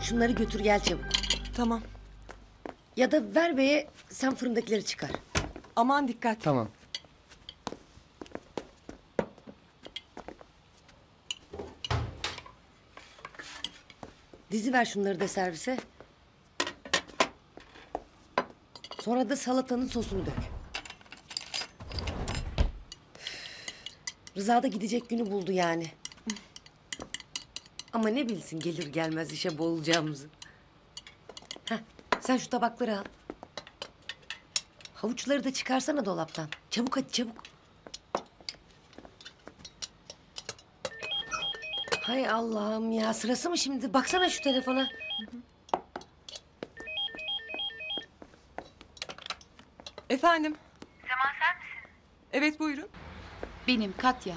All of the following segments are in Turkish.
Şunları götür gel çabuk. Tamam. Ya da ver beye, sen fırındakileri çıkar. Aman dikkat. Tamam. Dizi ver şunları da servise. Sonra da salatanın sosunu dök. Rıza da gidecek günü buldu yani. Ama ne bilsin gelir gelmez işe boğulacağımızı. Heh, sen şu tabakları al. Havuçları da çıkarsana dolaptan. Çabuk hadi çabuk. Hay Allah'ım ya, sırası mı şimdi? Baksana şu telefona. Efendim? Sema sen misin? Evet buyurun. Benim Katya.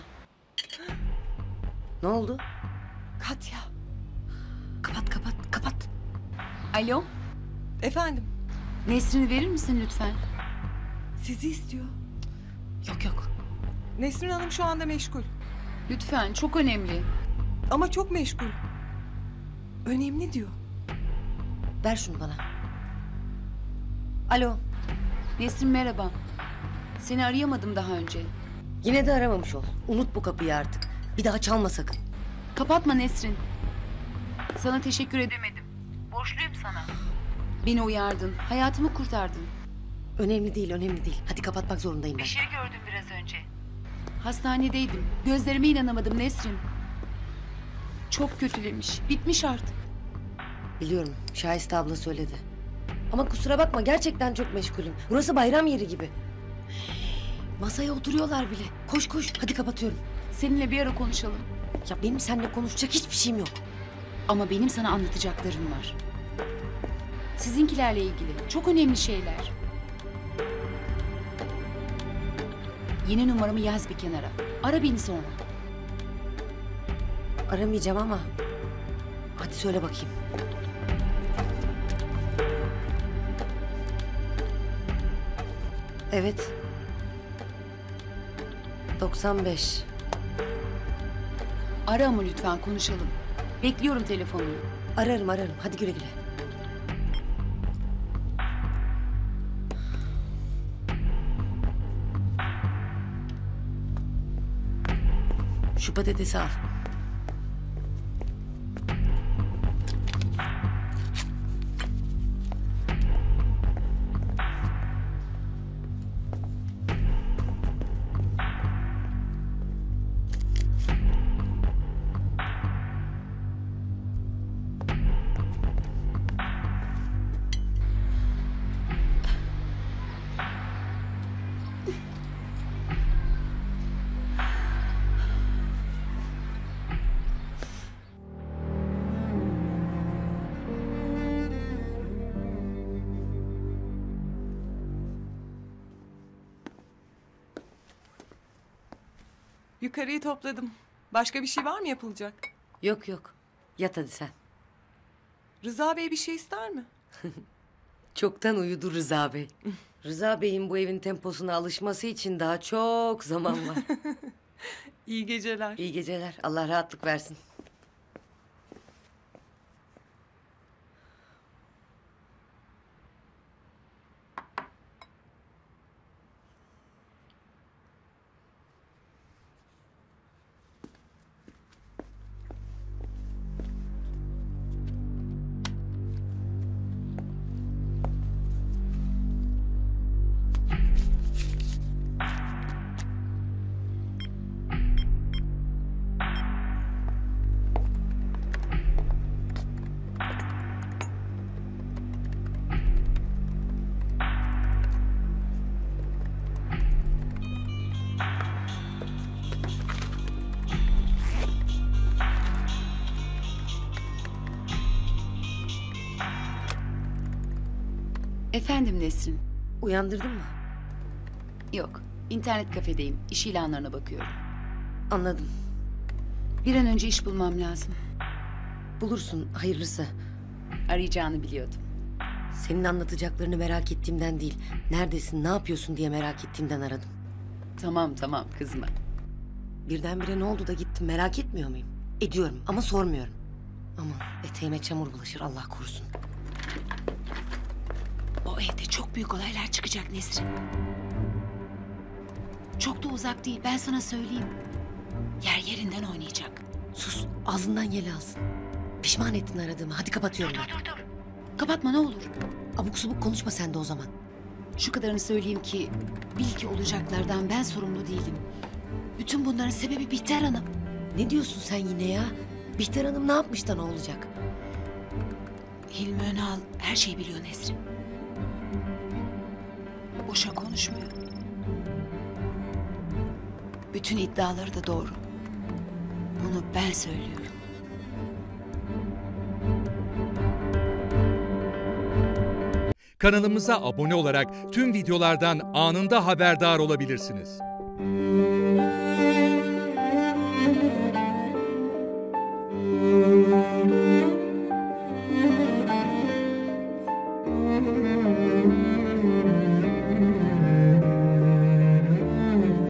Ne oldu? Katya. Kapat kapat kapat. Alo, Efendim? Nesrin'i verir misin lütfen? Sizi istiyor. Yok yok. Nesrin Hanım şu anda meşgul. Lütfen, çok önemli. Ama çok meşgul. Önemli diyor. Ver şunu bana. Alo. Nesrin merhaba. Seni arayamadım daha önce. Yine de aramamış ol. Unut bu kapıyı artık. Bir daha çalma sakın. Kapatma Nesrin. Sana teşekkür edemedim. Borçluyum sana. Beni uyardın, hayatımı kurtardın. Önemli değil, önemli değil. Hadi kapatmak zorundayım ben. şey gördüm biraz önce. Hastanedeydim. Gözlerime inanamadım Nesrin. Çok kötülemiş. Bitmiş artık. Biliyorum, Şahiste abla söyledi. Ama kusura bakma, gerçekten çok meşgulüm. Burası bayram yeri gibi. Masaya oturuyorlar bile. Koş koş, hadi kapatıyorum. Seninle bir ara konuşalım. Ya benim seninle konuşacak hiçbir şeyim yok. Ama benim sana anlatacaklarım var. Sizinkilerle ilgili. Çok önemli şeyler. Yeni numaramı yaz bir kenara. Ara beni sonra. Aramayacağım ama... Hadi söyle bakayım. Evet. 95. Ara ama lütfen konuşalım. Bekliyorum telefonunu. Ararım. Hadi güle güle. Şu patatesi al. Yukarıyı topladım. Başka bir şey var mı yapılacak? Yok. Yat hadi sen. Rıza Bey bir şey ister mi? Çoktan uyudu Rıza Bey. Rıza Bey'in bu evin temposuna alışması için daha çok zaman var. İyi geceler. İyi geceler. Allah rahatlık versin. Efendim Nesrin. Uyandırdın mı? Yok. İnternet kafedeyim. İş ilanlarına bakıyorum. Anladım. Bir an önce iş bulmam lazım. Bulursun hayırlısı. Arayacağını biliyordum. Senin anlatacaklarını merak ettiğimden değil. Neredesin, ne yapıyorsun diye merak ettiğimden aradım. Tamam kızma. Birdenbire ne oldu da gittim merak etmiyor muyum? Ediyorum ama sormuyorum. Aman eteğime çamur bulaşır Allah korusun. O evde çok büyük olaylar çıkacak Nesrin. Çok da uzak değil, ben sana söyleyeyim. Yer yerinden oynayacak. Sus, ağzından yel alsın. Pişman ettin aradığımı. Hadi kapatıyorum ben. Dur. Kapatma ne olur. Abuk subuk konuşma sen de o zaman. Şu kadarını söyleyeyim ki bil ki olacaklardan ben sorumlu değilim. Bütün bunların sebebi Bihter Hanım. Ne diyorsun sen yine ya? Bihter Hanım ne yapmış da ne olacak? Hilmi Önal her şeyi biliyor Nesrin. Boşa konuşmuyor. Bütün iddiaları da doğru. Bunu ben söylüyorum. Kanalımıza abone olarak tüm videolardan anında haberdar olabilirsiniz.